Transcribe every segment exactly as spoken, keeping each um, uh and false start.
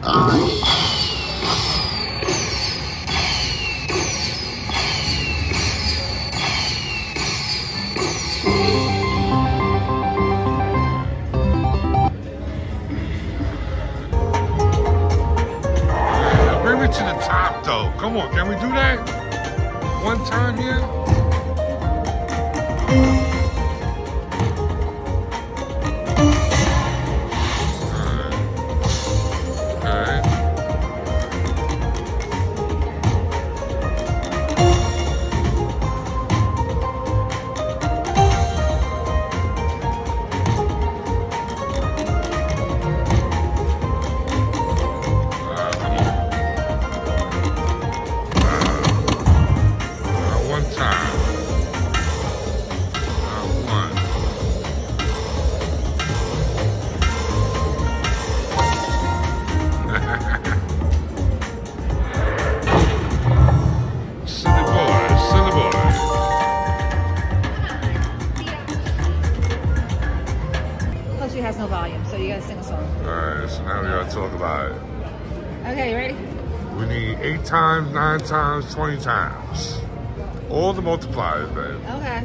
To the top though. Come on, can we do that? One time here? Has no volume, so you gotta sing a song. Alright, so now we gotta talk about it. Okay, you ready? We need eight times, nine times, twenty times. All the multipliers, babe. Okay.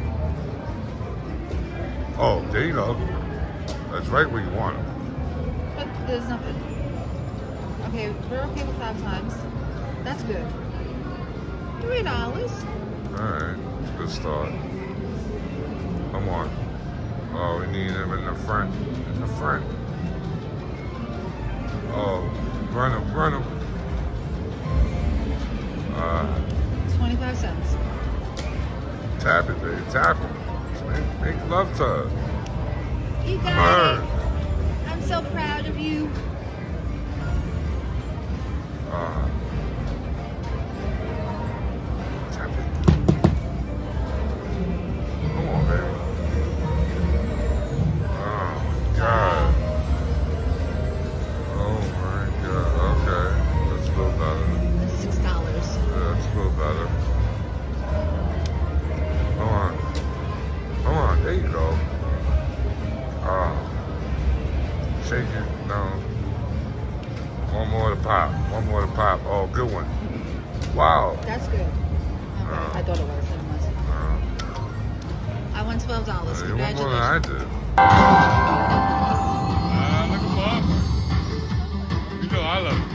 Oh, there you go. That's right where you want them. But there's nothing. Okay, we're okay with five times. That's good. Three dollars. Alright, it's a good start. Come on. Oh, we need him in the front. In the front. Oh, run him, run him. Uh, twenty-five cents. Tap it, baby. Tap it. Make, make love to her. You got Burn. it. I'm so proud of you. Uh, tap it. Come on, baby. God. Oh my God. Okay. That's a little better. Six dollars. Yeah, that's a little better. Come on. Come on. There you go. Oh. Shake it. No. One more to pop. One more to pop. Oh, good one. Wow. That's good. Okay. Uh, I thought it was. It was. Uh, I won twelve dollars. you won more than I did. Uh, look at Barbara. You know I love you.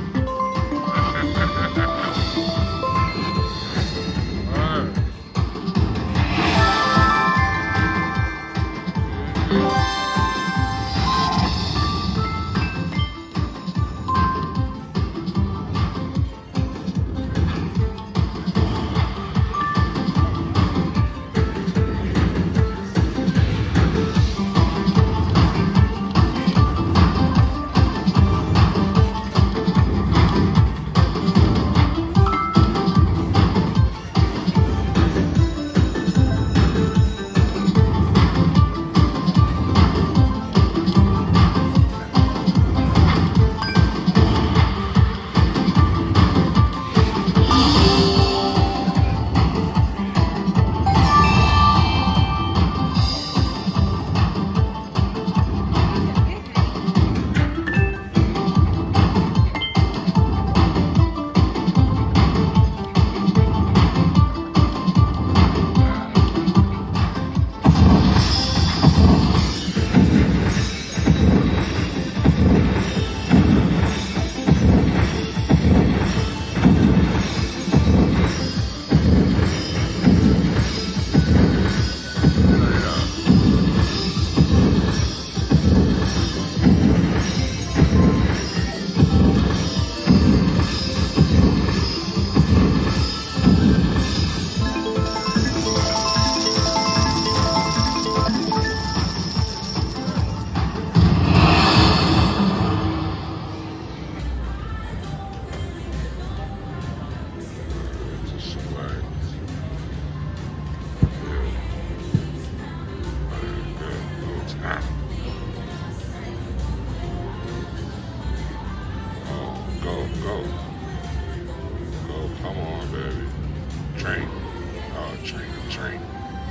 train. Oh, train, train.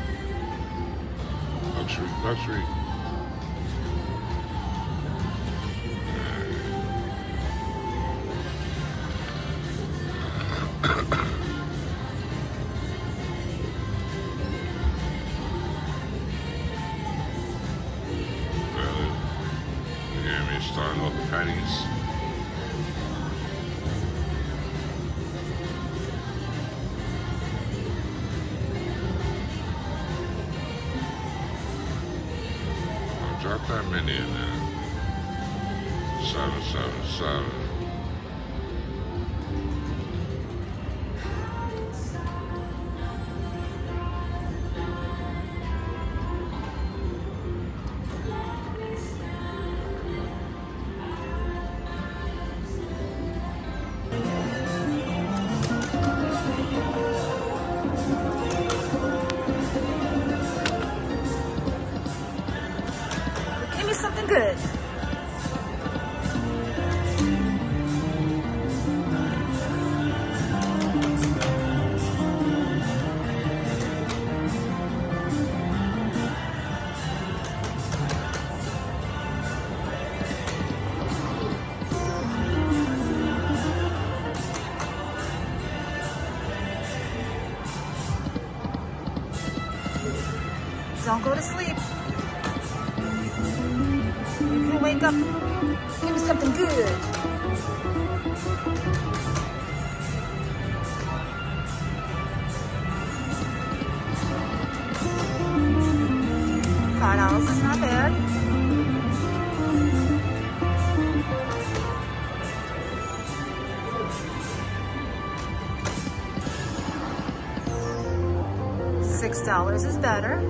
Luxury, luxury. Starting off the pennies. I'll drop that mini in there. Seven, seven, seven. Give me something good. Don't go to sleep. You can wake up. Give me something good. Five dollars is not bad. Six dollars is better.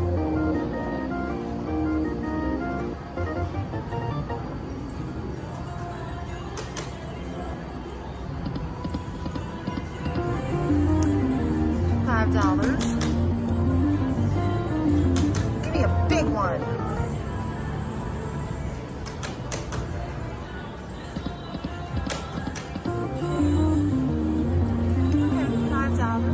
Five dollars. Give me a big one. Okay, five dollars.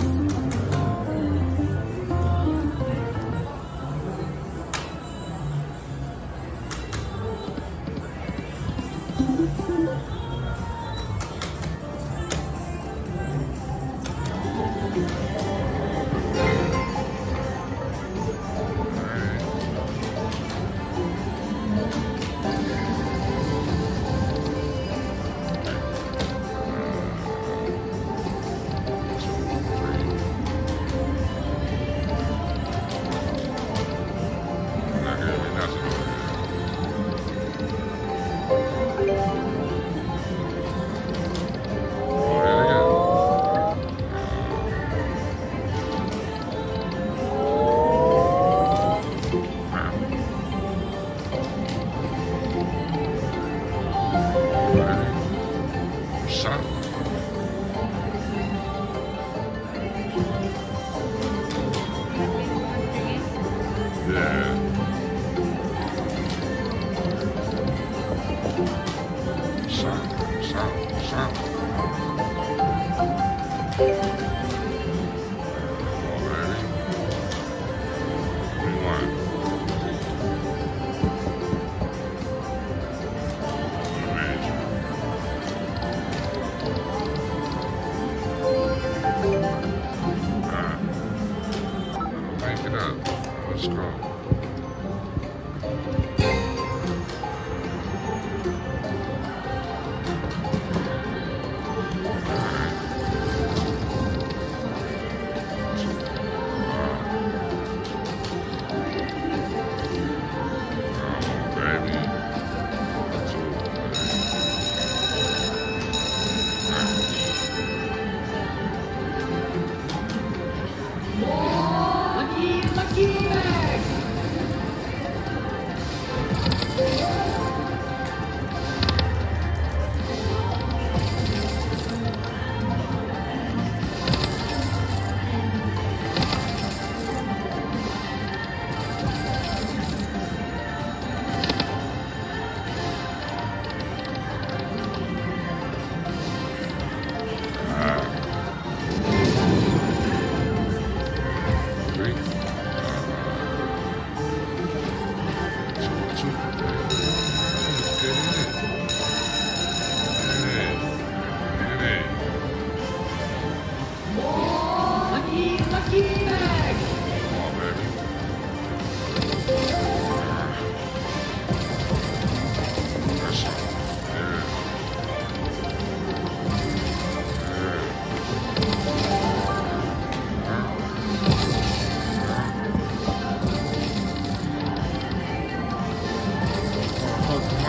Let's go.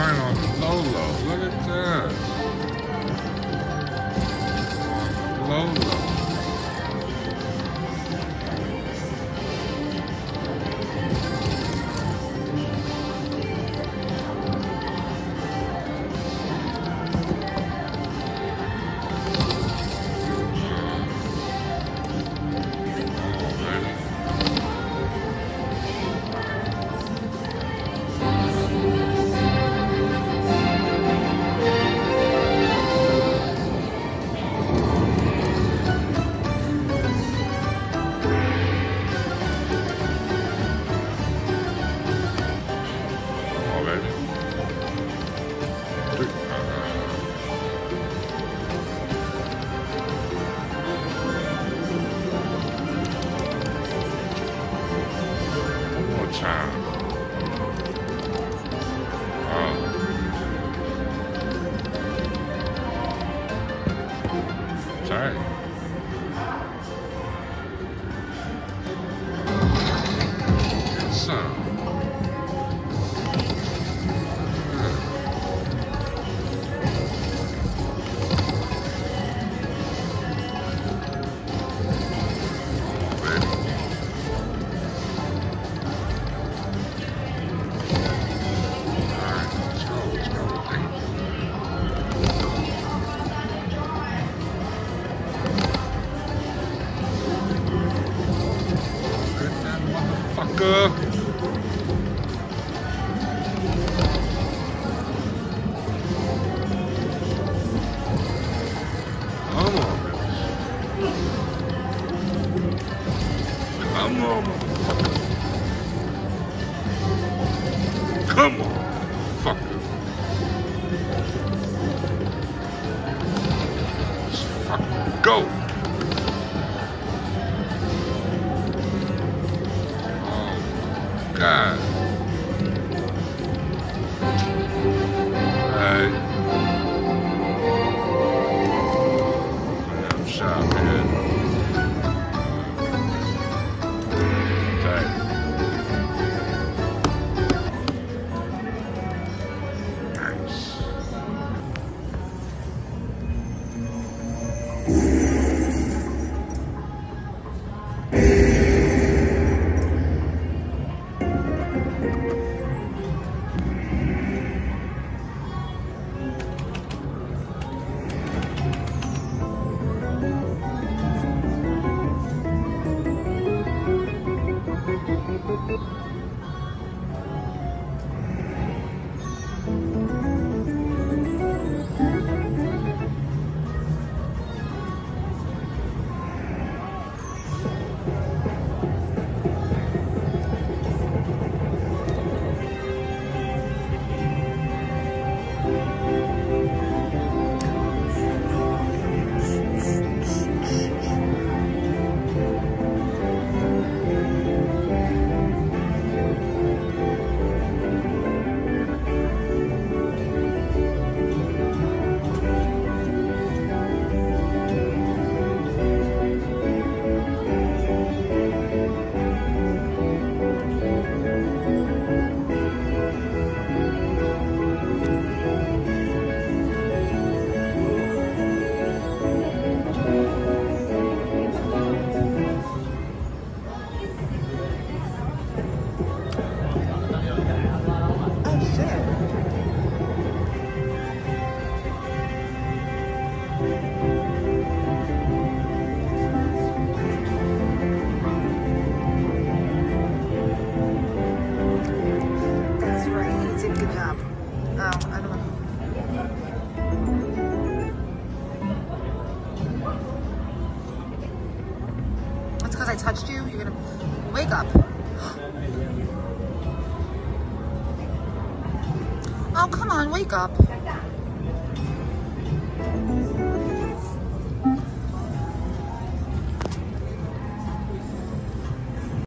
Right on the low low. Look at that. Low low. Time. Oh. Tight. Good son. Good. Oh, baby. Fucker. Come on, baby. Come on, motherfucker. Come on, fucker. Let's fucking go. God. Alright. Damn shot, man. Tight. Nice. because I touched you, you're gonna wake up. Oh, come on, wake up.